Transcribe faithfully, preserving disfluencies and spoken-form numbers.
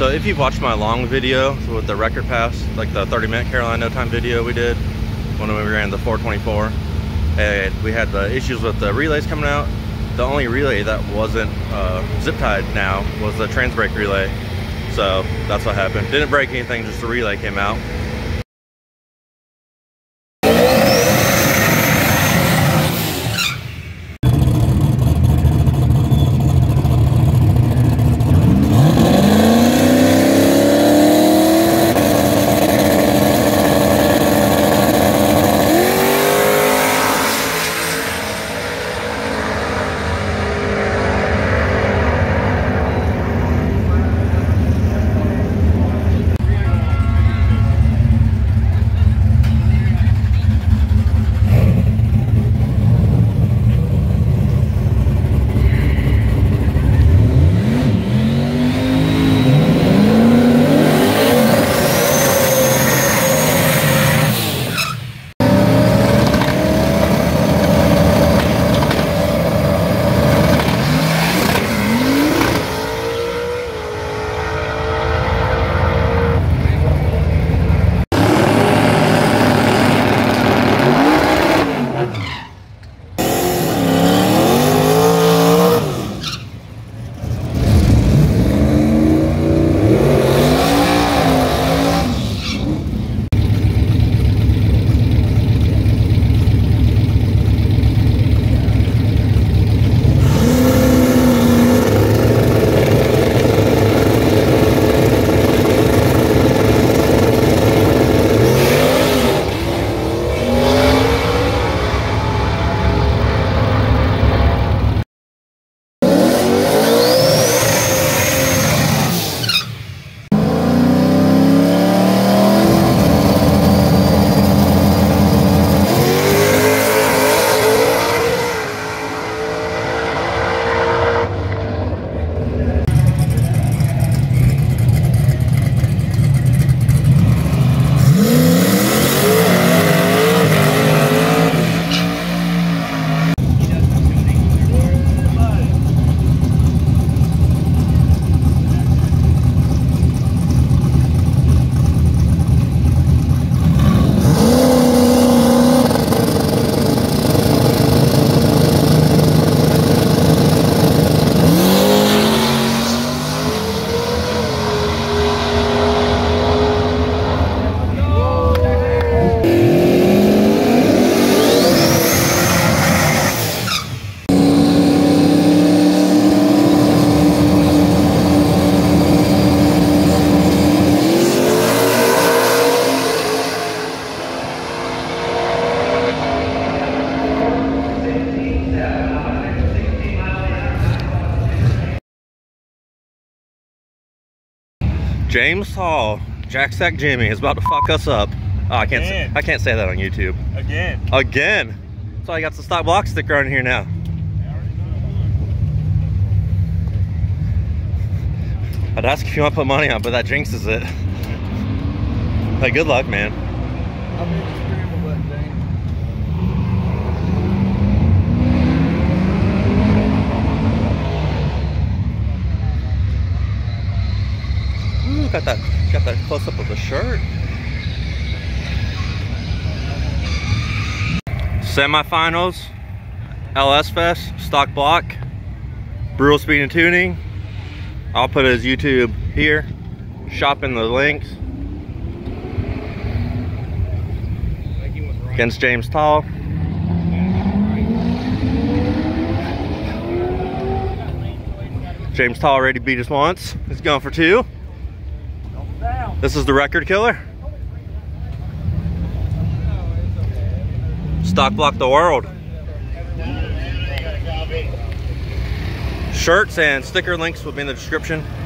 So if you've watched my long video with the record pass, like the thirty minute Carolina no time video we did when we ran the four twenty-four, and we had the issues with the relays coming out. The only relay that wasn't uh, zip tied now was the trans brake relay. So that's what happened. Didn't break anything, just the relay came out. James Taal, Jackstand Jimmy is about to fuck us up. Oh, I can't. Say, I can't say that on YouTube. Again. Again. So I got the stock block sticker on here now. I'd ask if you want to put money on, but that jinxes it. Hey, good luck, man. I'll be the scramble button, James. Ooh, got that, got that close up of the shirt. Semifinals, L S Fest, stock block, Brutal Speed and Tuning. I'll put his YouTube here. Shop in the links. Against James Taal. James Taal already beat us once. He's going for two. This is the record killer. Stock block the world. Shirts and sticker links will be in the description.